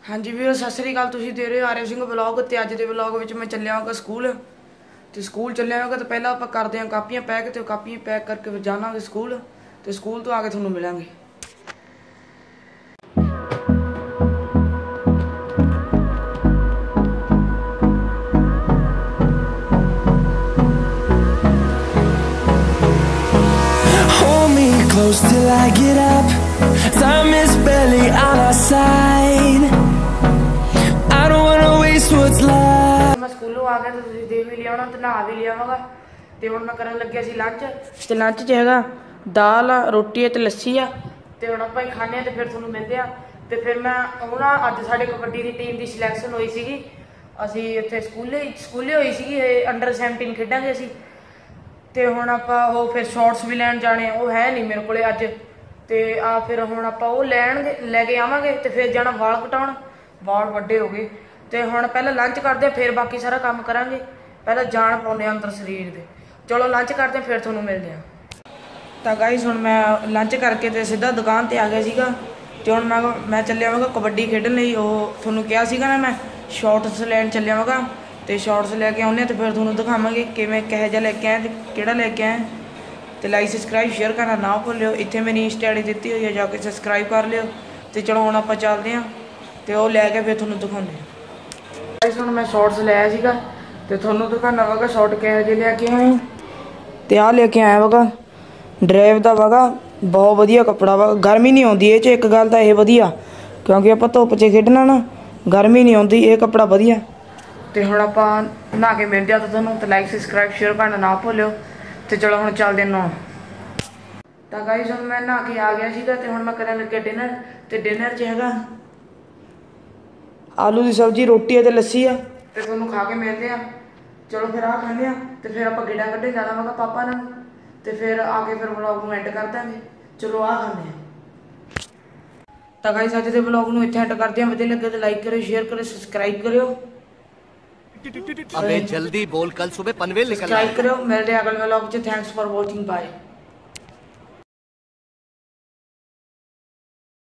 हाँ जी ਵੀਰੋ ਸਤਿ ਸ੍ਰੀ ਅਕਾਲ। ਤੁਸੀਂ ਦੇ ਰਹੇ ਹੋ ਆਰਿਆ ਸਿੰਘ ਵਲੌਗ ਤੇ ਅੱਜ ਦੇ ਵਲੌਗ ਵਿੱਚ ਮੈਂ ਚੱਲਿਆ ਹਾਂ ਸਕੂਲ ਤੇ ਸਕੂਲ ਚੱਲਿਆ ਹਾਂ ਤਾਂ ਪਹਿਲਾਂ ਆਪਾਂ ਕਰਦੇ ਹਾਂ ਕਾਪੀਆਂ ਪੈਕ ਤੇ ਕਾਪੀਆਂ ਪੈਕ ਕਰਕੇ ਫਿਰ ਜਾਵਾਂਗੇ ਸਕੂਲ ਤੇ ਸਕੂਲ ਤੋਂ ਆ ਕੇ ਤੁਹਾਨੂੰ ਮਿਲਾਂਗੇ। Close till I get up. Time is barely on our side. I don't wanna waste what's left. मैं स्कूलों आ गया तो तुसीं देख भी लिया होना ते नहा भी लिया होगा ते हुण मैं करन लग्या सी लंच ते लंच च हैगा दाल रोटी ते लस्सी आ ते हुण आपां खाने ते फिर तुहानूं मिलदे आ ते फिर मैं होना अज साडे कबड्डी दी टीम दी सिलैक्शन होई सीगी असीं इत्थे स्कूले होई सीगी अंडर 17 खेडांगे असीं ते हुण आपां ओह फिर शॉर्ट्स भी लैण जाने ओह है नहीं मेरे कोले अज ते आ फिर हुण आपां ओह लैके आवांगे ते फिर जाना वाल कटाउण वाल वड्डे हो गए ते हुण पहले लंच करदे फिर बाकी सारा काम करांगे पहले जान पाउने अंदर शरीर दे। चलो लंच करदे फिर तुहानूं मिलदे आ। तां गाइस हुण मैं लंच करके ते सीधा दुकान ते आ गया सीगा ते हुण मैं चलिया वांगा कबड्डी खेडण लई ओह तुहानूं कहा सीगा ना मैं शॉर्ट्स लैण चलिया वांगा ते शॉर्ट्स लैके आउने ते फिर तुहानूं दिखावांगे किवें किहो जिहा लैके आए ते किहड़ा लैके आए ते लाइक सबसक्राइब शेयर करना ना भुल्लिओ। इत्थे मेरी इंस्टा आईडी दित्ती होई है जाके सबसक्राइब कर लिओ ते चलो हुण आपां चलदे आं ते ओह लैके फिर तुहानूं दिखाउने आ। गाइस हुण मैं शॉर्ट्स लिया सीगा ते तुहानूं दिखाना वागा शॉर्ट किहो जिहे लैके आए ते आ लैके आया वागा ड्राइव दा वागा बहुत वधिया कपड़ा वा गर्मी नहीं आउंदी इह च एक गल तां इह वधिया क्योंकि आपां धुप्प च खेडना ना गर्मी नहीं आउंदी इह कपड़ा वधिया ते हुण आपां नहा के मिलदे आ तुहानूं ते लाइक सबसक्राइब शेयर करना ना भुल्लिओ ते चलो हुण चलदे नहाउण। तां गाइस हुण मैं नहा के आ गया सीगा ते हुण मैं करन लग्या डिनर ते डिनर च हैगा आलू की सब्जी रोटी ते लस्सी आ ते तुहानूं खा के मिलदे आ। चलो फिर आ खाने आ ते फिर आपां गेड़ा कड्ढे जाना वागा पापा नाल ते फिर आके फिर व्लॉग नूं एंड कर दांगे। चलो आ खाने आ। तां गाइस अज दे व्लॉग नूं इत्थे एंड करदे आ। वधिया लगे तो लाइक करियो शेयर करियो सबसक्राइब करियो। अबे जल्दी बोल कल सुबह पनवेल निकलना है। सब्सक्राइब करो मिलते हैं अगले व्लॉग च। Thanks for watching bye.